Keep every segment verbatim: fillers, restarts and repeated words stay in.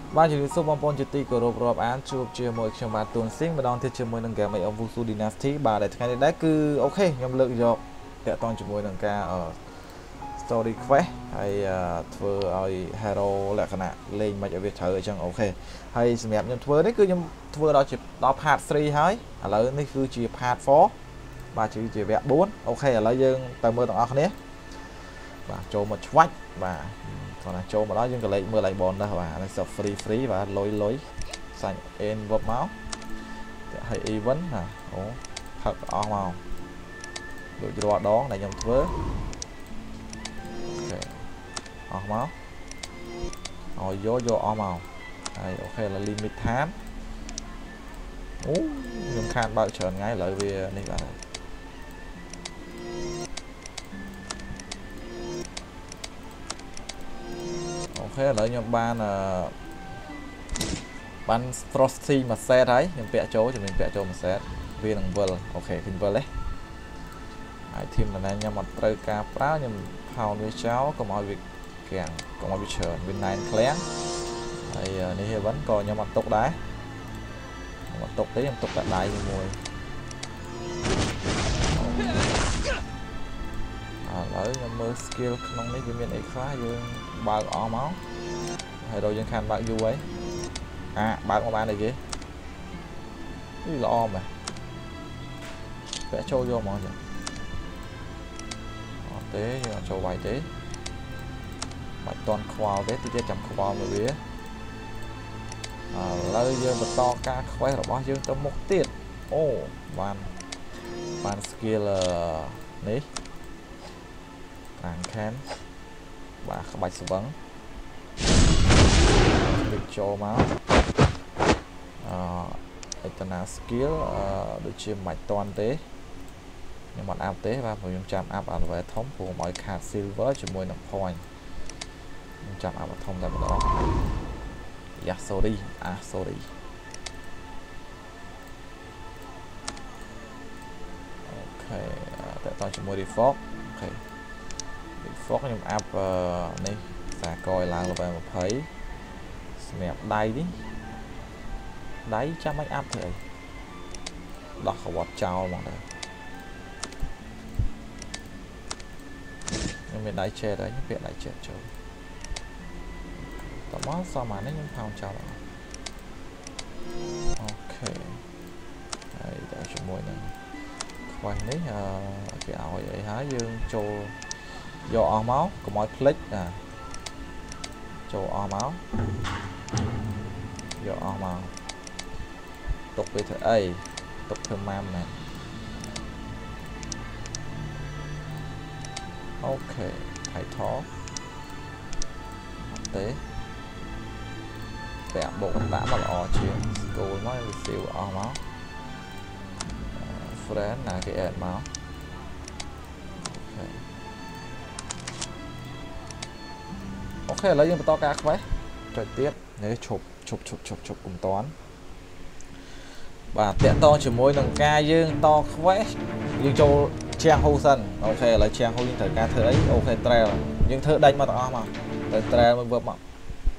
Ba chỉ số bom bom chỉ tì của rộp rộp án chụp chia một trong ba tuần sinh và đón thiết chia một nâng kẻ mấy ông Vusu Dynasty bà để ngày đấy cứ ok nhóm lượng rồi tệ toàn chỉ một nâng ca ở story quest hay thưa ơi hero là khả năng lên mà cho việc thở chẳng ok hay xem nhóm thưa đấy cứ nhóm thưa đó chỉ đó part ba hay à lấy này cứ chỉ part bốn ba chỉ chỉ vẽ bốn ok là lấy dương tờ mưa tầng óc nhé và cho một quách và còn là cho mà đó nhưng cái lấy mưa lại bồn đó và nó sẽ free free và lối lối xanh en vấp máu hay y vấn à ố thật o màu đội cho đó này nhầm vớ o máu rồi vô vô o màu đây ok là limit thám nhưng khan bao tròn ngay lợi vì này là ok lợi nhầm ban là ban frosty mà xe đấy nhưng vẽ chỗ cho mình vẽ chỗ mà xe viên đằng vờ ok hình vờ đấy thêm là này nhầm một trời ca pháo nhưng hào với cháu có mọi việc càng có mọi việc chờ bên này lén thì này vẫn còn nhầm một tục đá một tục đấy em tục đại đại như mùi lấy mơ skill không lấy viên ấy khá dương bao ó máu hay đồ dân khăn bạn du ấy à bạn của bạn này kìa cái lo mà vẽ trâu vô mọi người tế trâu bài tế bạch toàn khoa tế thì chậm khoa mà vía lấy dương vật to ca khoe rồi bao dương tâm một tiết ô bàn bàn skill là ní càng khen và bạch sự vấn được cho máu eternal skill được chia mạch toàn tế nhưng mà áp tế và một trăm áp ở về thống của mọi card silver cho môi nằm point trăm áp thông tại đó yeah sorry à sorry ok tại toàn cho môi default ok default nhưng áp này xả coi là về một thấy mẹp đây đi đấy chắc mấy áp thì đọc khẩu bọt trao mọi người nhưng mình đáy che đấy những việc đáy che chơi tao món sao mà nó những phòng chào ok đây để cho môi này khoan đấy cái ảo vậy há dương cho do o máu của mọi click à cho o máu do o máu tục về thợ ấy tục thơm mam này ok hãy thó tế vẽ bộ tả mà lọ chuyện tôi nói về siêu o máu friend là cái ed máu ok ok lấy những to ca khỏe trời tiếp nếu chụp chụp chụp chụp chụp cùng toán và tiện to chỉ môi đằng ca dương to khỏe nhưng châu trang hô sân ok là trang hô những thời ca thơ ấy ok trail nhưng thơ đánh mà tao mà tới trail mới vượt mộng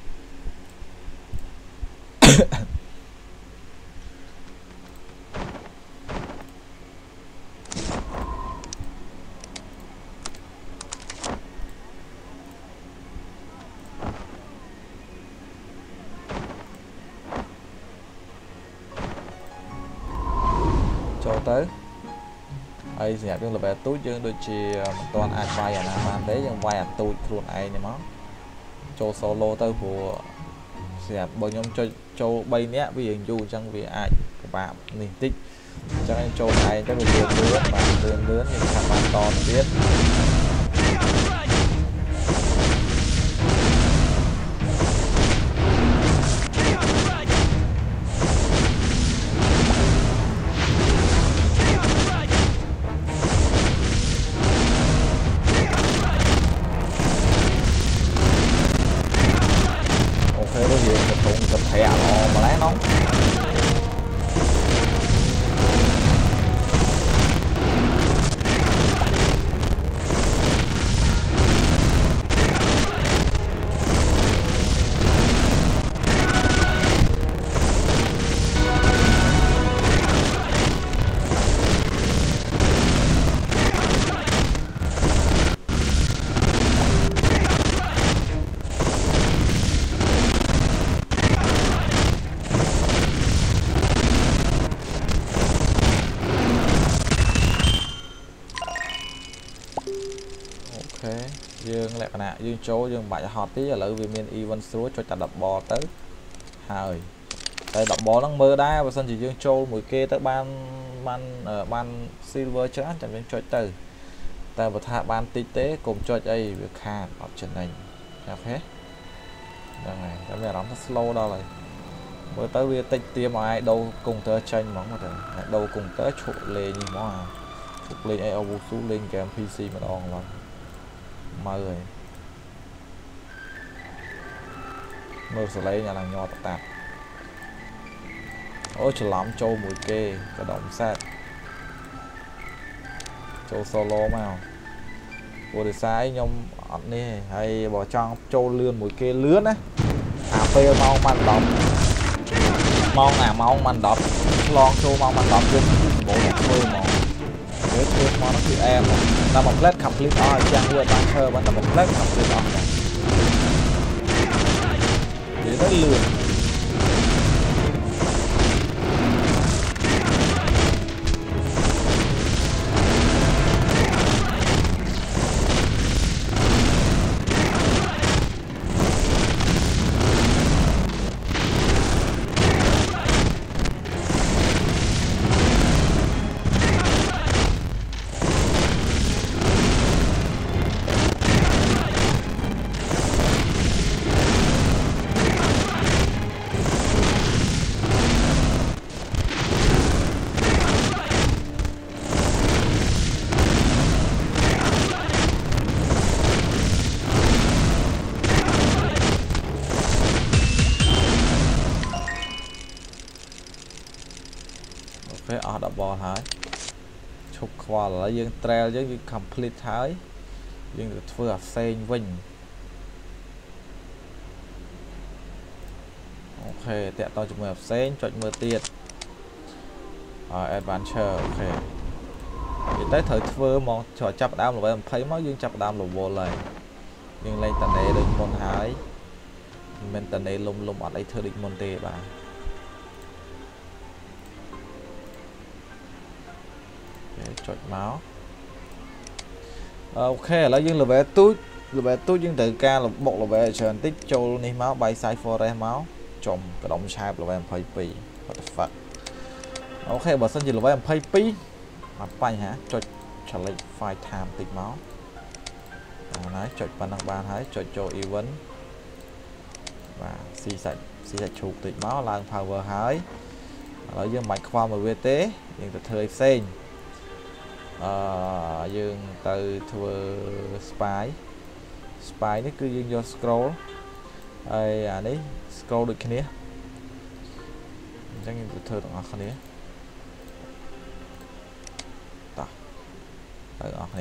cho tới ai dẹp dương là về túi dương đôi chi toàn ai vai ở nam an đấy dương vai túi luôn ai này món cho solo tới của dẹp bao nhiêu cho cho bay nè vì hình dù chẳng vì ai các bạn mình tích cho nên cho này cái đường lớn và đường lớn thì các bạn to biết mà lái nóng ណៈយើងចូលយើងបាច់ហត់ទេឥឡូវវាមាន event ស្រួលចុចតែ10 ball ទៅហើយតែ10 ball ហ្នឹងមើលដែរបើសិនជាយើងចូលមួយគេទៅបានបានបាន silver ច្រើនចាំយើងចុចទៅតែបើថាបានតិចទេកុំចុចអីវាខាតអត់ចំណេញអូខេហ្នឹងហើយតែមានអារម្មណ៍ថា slow ដល់ហើយមើលទៅវាតិចទៀមឲ្យដូរកុងទ័រចេញហ្មងទៅដូរកុងទ័រឈប់លេងនេះហ្មងឈប់លេង a o v s u លេង game พี ซี ម្ដងឡើយមើលហើយមើលសលេងអាឡើងញ័រតតាប់អូច្រឡំចូលមួយគេកដុំសែតចូល solo មកព្រោះដោយសារខ្ញុំអត់នេះហើយបើចង់ចូលលឿនមួយគេលឿនណាអាពេលម៉ោងបាន10ម៉ោងអាម៉ោងបាន10ឆ្លងចូលម៉ោងបាន10យើងសម្បូរតែធ្វើហ្មងវាធ្វើមកនោះគឺអែមតែបំផ្លែត complete អស់ឲ្យចាំងវាបានធ្វើបានតែបំផ្លែត complete អស់និយាយទៅលឿនអស់10 ball ហើយឈប់ខ្វល់ឥឡូវយើង trail យើងយើង complete ហើយយើងទៅធ្វើអាផ្សេងវិញអូខេតាក់តជាមួយអាផ្សេងចុចមើលទៀតអឺ adventure អូខេនិយាយទៅត្រូវធ្វើមកចាប់ដើម level 20មកយើងចាប់ដើម level ហើយយើងលេងតនេដូចមុនហើយមិនតនេលុំលុំអត់អីធ្វើដូចមុនទេបាទចុចមកអូខេឥឡូវយើង level ទូច level ទូចយើងត្រូវការបុក level ច្រើនតិចចូលនេះមក by side forest មកចំកដុំឆែប level 22 what the fuck អូខេបើសិនជា level 22អត់បញ្ហាចុច challenge five time តិចមកអាណាចុចប៉ុណ្ណឹងបានហើយចុចចូល event បាទស៊ីសាច់ស៊ីសាច់ជ្រូកតិចមកឡើង power ហើយឥឡូវយើងមិនបាច់ខ្វល់មកវាទេយើងទៅធ្វើឲ្យផ្សេងអឺយើងទៅធ្វើ spy spy នេះគឺយើងយក scroll ហើយអានេះ scroll ដូចគ្នាអញ្ចឹងយើងទៅធ្វើទាំងអស់គ្នាតោះទៅអស់គ្នា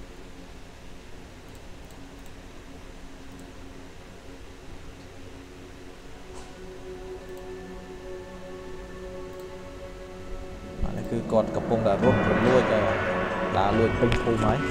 អានេះគឺគាត់កំពុងតែរត់លួចដើរលួចពេញភូមិហើយ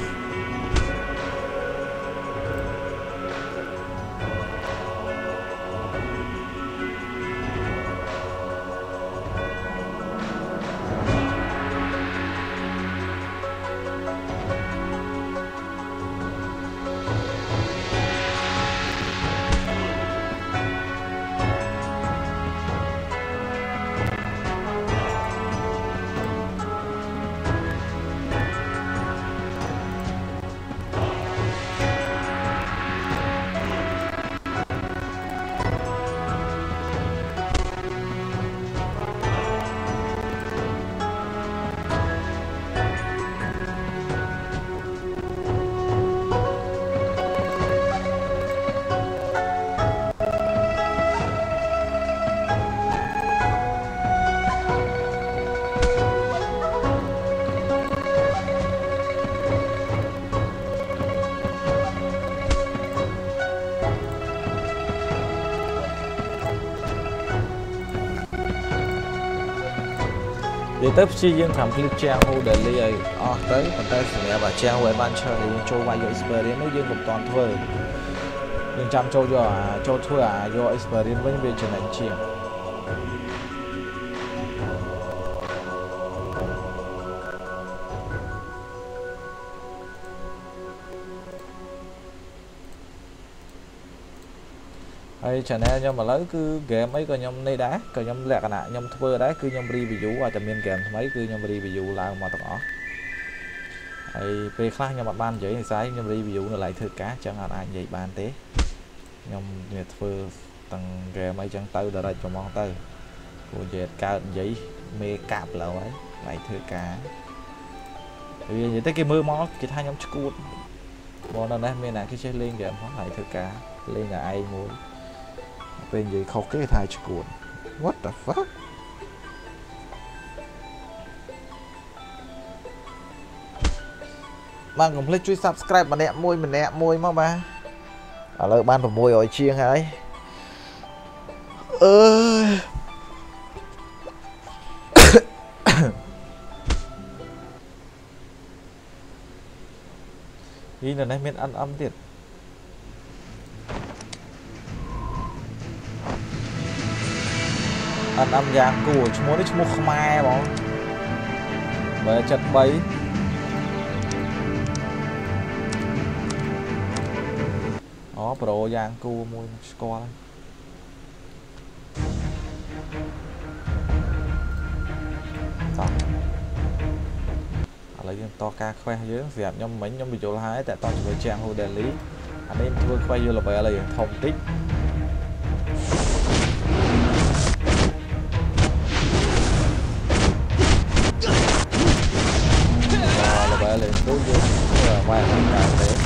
និយាយទៅព្យាយាម complete ជាង daily ឲ្យអស់ទៅប៉ុន្តែសម្រាប់អាជាង adventure យើងចូលវាយយក experience នោះយើងមិនតាន់ធ្វើយើងចាំចូលយកអាចូលធ្វើអាយក experience វិញវាចំណេញជាងហើយ channel ខ្ញុំឥឡូវគឺ game អីក៏ខ្ញុំនេះដែរក៏ខ្ញុំលក្ខណៈខ្ញុំធ្វើដែរគឺខ្ញុំ review ឲ្យតែមាន game ថ្មីគឺខ្ញុំ review ឡើងមកទាំងអស់ហើយពេលខ្លះខ្ញុំអត់បាននិយាយនិយាយខ្ញុំ review នៅឡៃធ្វើការចឹងអត់អាចនិយាយបានទេខ្ញុំនិយាយធ្វើទាំង game អីចឹងទៅ direct ហ្មងទៅព្រោះនិយាយកើតនិយាយមេកាប់ឡូវហើយឡៃធ្វើការវានិយាយទៅគេមើលមកគេថាខ្ញុំឈួតបងនៅនេះមានអ្នកគេចេះលេង game ផងឡៃធ្វើការលេងតែឯងមួយពេលនិយាយខុសគេថាឈួត What the fuck បានកុំភ្លេចជួយ subscribe ម្នាក់មួយម្នាក់មួយមកបាទឥឡូវបាន600ជាងហើយអឺនេះនៅនេះមានអត់អំទៀតអត់អំយ៉ាងគួរឈ្មោះនេះឈ្មោះខ្មែរបងបើចិត្ត3អូប្រូយ៉ាងគួរមួយស្គាល់តោះឥឡូវយើងតការខ្វះយើងស្រាប់ខ្ញុំមិញខ្ញុំបញ្យល់ហើយតែតជាមួយជាងហូដេលីអានេះធ្វើខ្វះយល់ល្បែលយើងធំតិចល្បែលយើងដូចយើងធ្វើឲ្យវាយខាងកើតទេ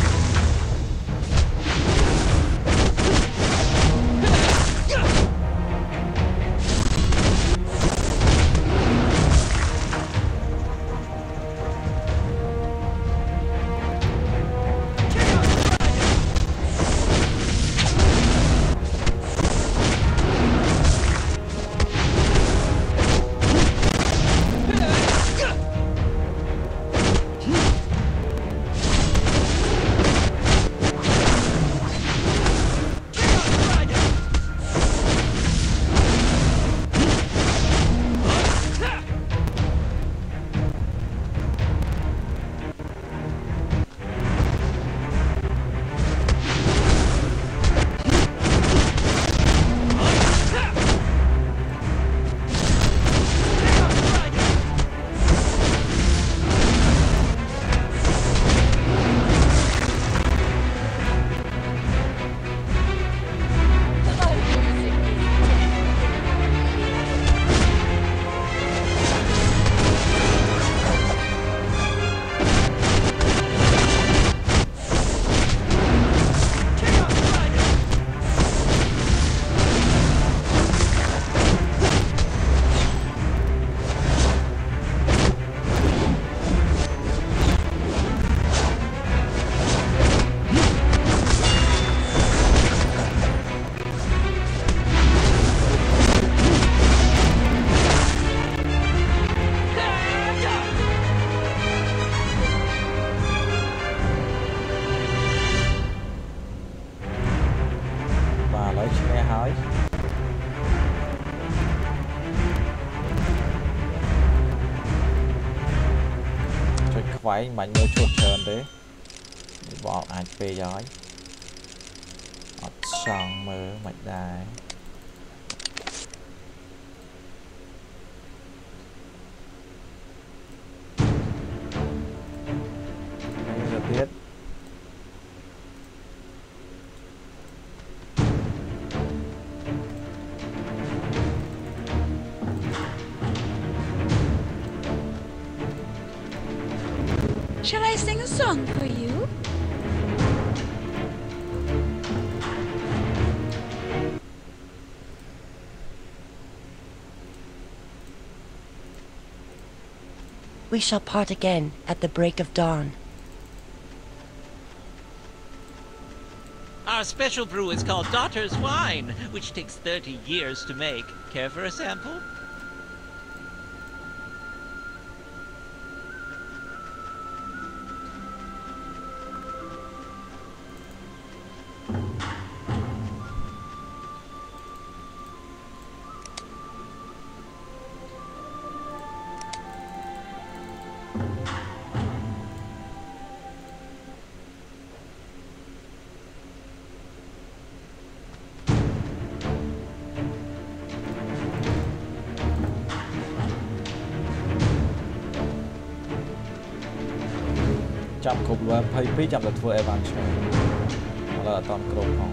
ខ្វែងមិនមើលឈុតច្រើនទេបងអាចពេកហើយអត់ចង់មើលមិនដែរហើយទៅទៀត Shall I sing a song for you? We shall part again at the break of dawn. Our special brew is called Daughter's Wine, which takes thirty years to make. Care for a sample? ចាំគ្រប់លេវលยี่สิบtwoចាំតែធ្វើ Evan ឆ្ងាយឥឡូវអត់តន់គ្រប់ផង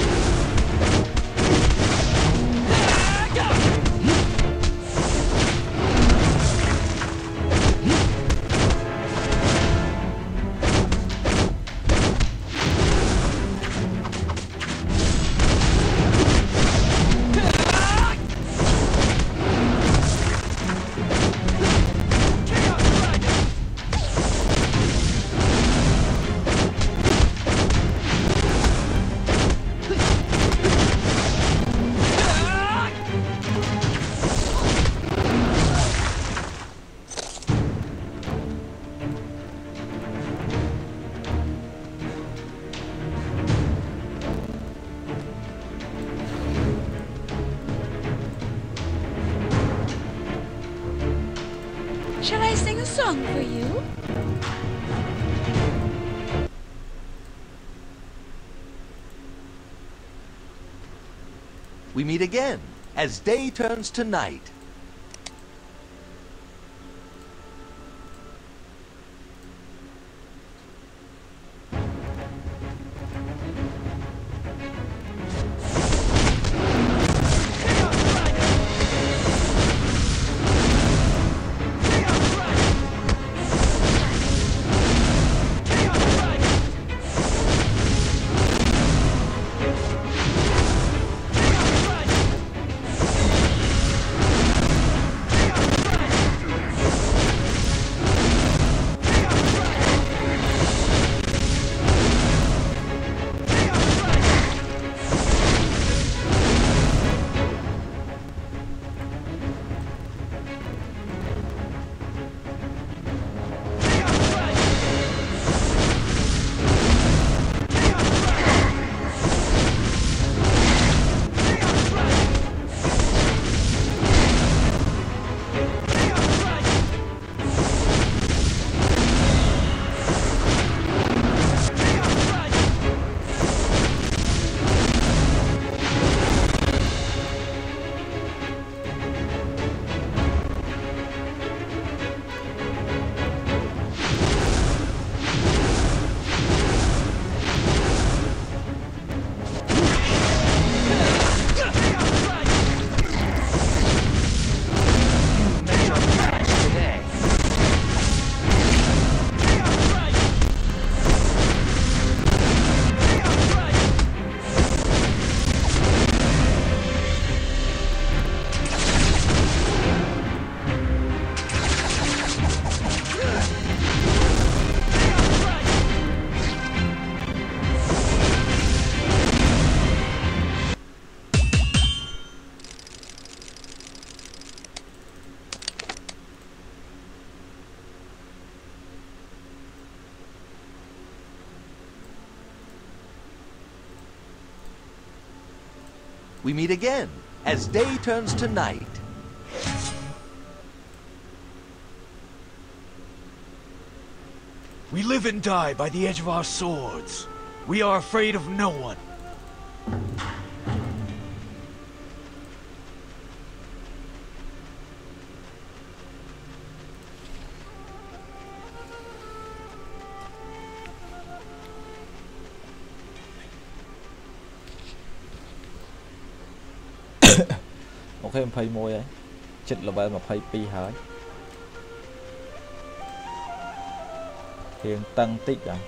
Shall I sing a song for you? We meet again as day turns to night. We meet again as day turns to night. We live and die by the edge of our swords. We are afraid of no one. Ok em phay môi ấy chích là bên mà phay pi hơi hiện tăng tích à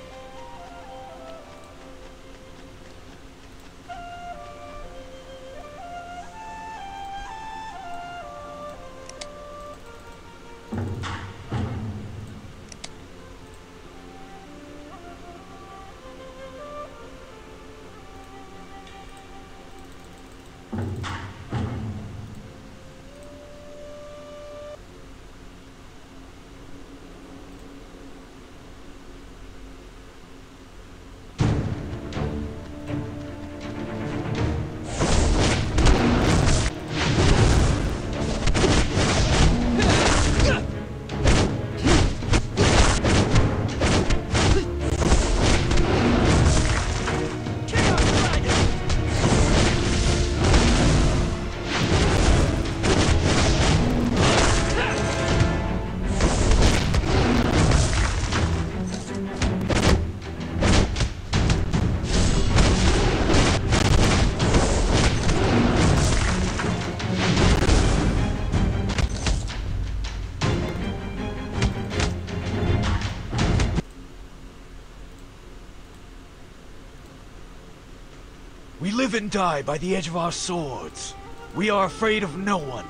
live and die by the edge of our swords. We are afraid of no one.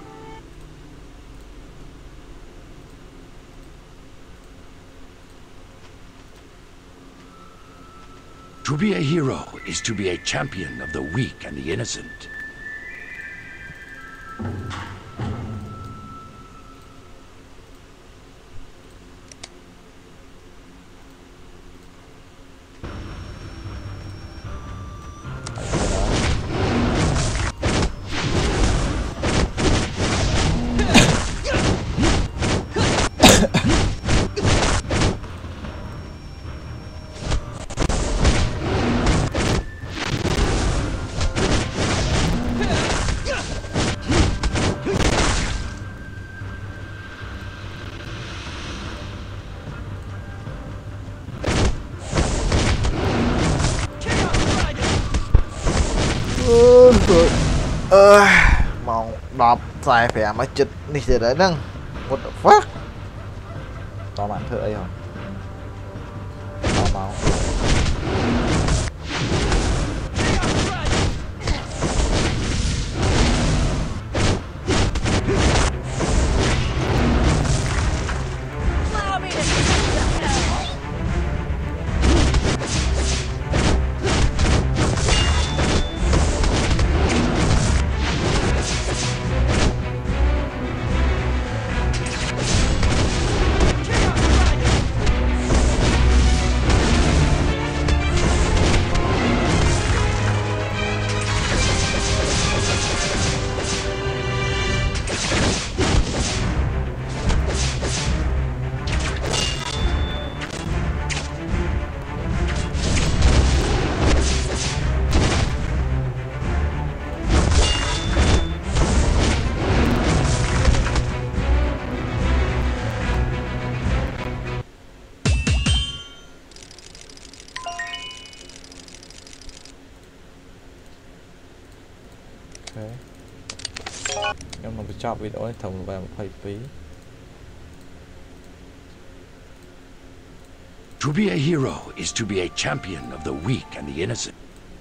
To be a hero is to be a champion of the weak and the innocent. Ơ mong đọc xài phải mà chật đi từ đấy nâng what the fuck to bạn thợ ấy rồi to máu nhưng mà chọn video này thầm vào một phẩy phí. To be a hero is to be a champion of the weak and the innocent.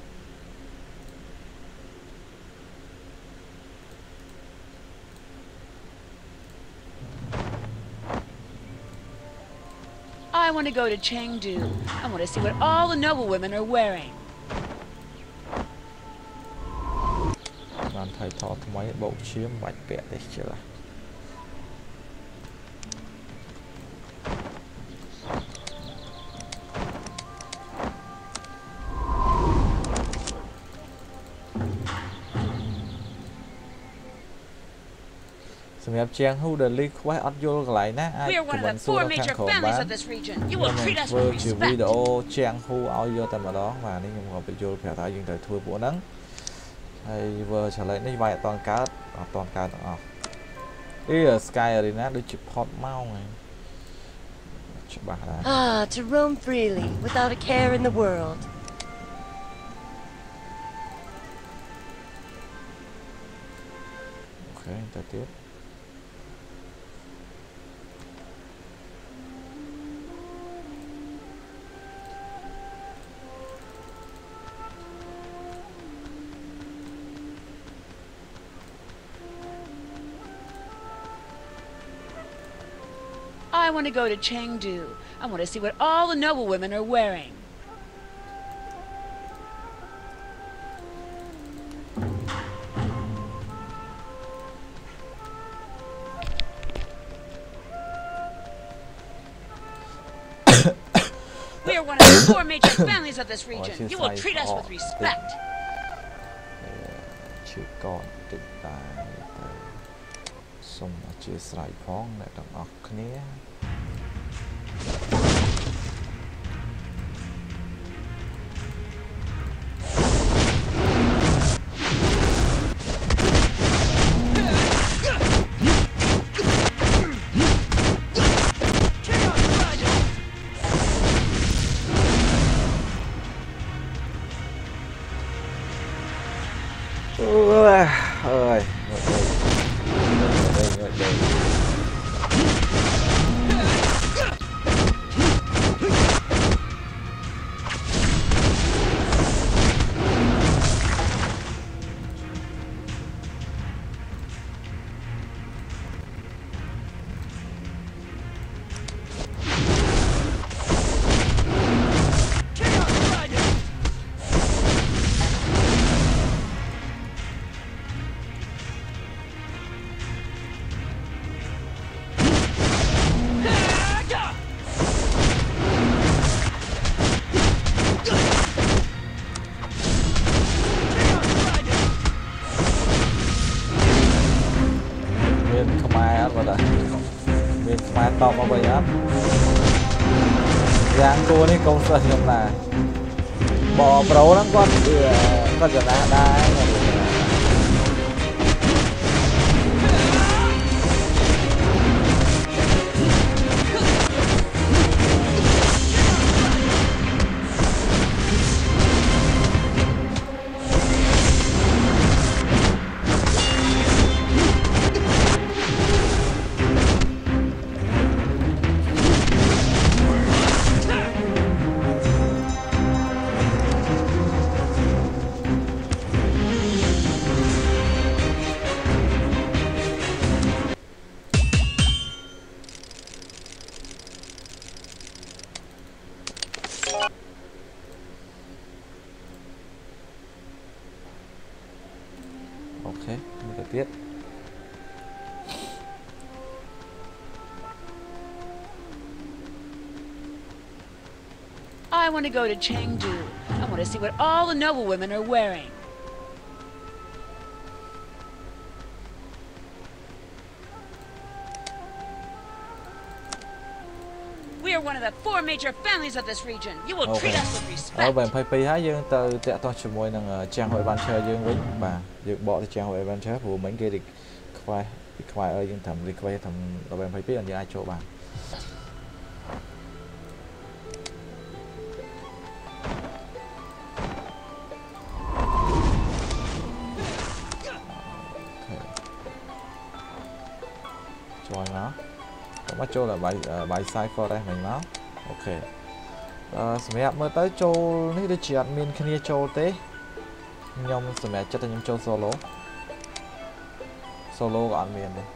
I want to go to Chengdu. I want to see what all the noble women are wearing. Bạn thầy thọ mấy bộ chiếm bạch vẹn đấy chưa làสำหรับเชียงฮูเดลิควายออดโยกไหลนะไอ้กลุ่มสู้เราแข่งขันบ้านเมื่อมันเวอร์จิวิดีโอเชียงฮูเอาโยแต่มาđó vàนี่ผมไปโยแผลท้ายยิงแต่ทัวร์บัวนั้นhay vừa trở lại đây bài toàn cá à, toàn cá à. Đây là Sky Arena được chụp hot mau này. Chụp bà đã. Ah, to roam freely without a care in the world. Ok, ta tiếp. I want to go to Chengdu. I want to see what all the noble women are wearing. We are one of the four major families of this region. You will treat us with respect. Chữ con tịnh tài xong chia sẻ phóng lại đồng óc khné. Ơi miền Khmer mà đã miền Khmer to mà vậy á giang cô này công sự nhầm là bỏ bầu lắm con con giờ đã đai ok mình phải tiếp I want to go to Chengdu. I want to see what all the noble women are wearing. We are one of the four major families of this region. You will Okay. treat us with ở respect. bên Pi há dương từ tẹt toàn chụp môi năng trang hội ban chơi dương với bà dương bỏ thì trang hội ban chơi của mấy cái địch khoai khoai ơi dương thầm đi quay thầm ở bên Pi là như ai chỗ bà cho nó có mắt chỗ là bài bài sai for đây mình nó ok sầm hẹp mới tới châu ní để chỉ ăn miên kia châu té nhom sầm hẹp chất là nhom châu solo solo ăn miên đây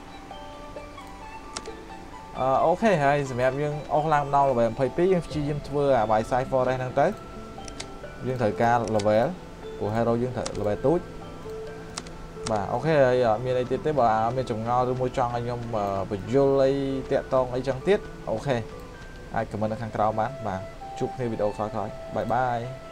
ok hay sầm hẹp nhưng ông làm đau là về phải pí nhưng chi dương thưa à bài sai for đây đang tới dương thời ca là về của hero dương thời là về túi bà ok rồi miền này tiếp bà miền trồng ngao tôi mua tròn anh em mà phải vô lấy tẹt tông lấy trắng tiết ok ai cảm ơn các khán giả bán và chúc thêm video khỏi khỏi bye bye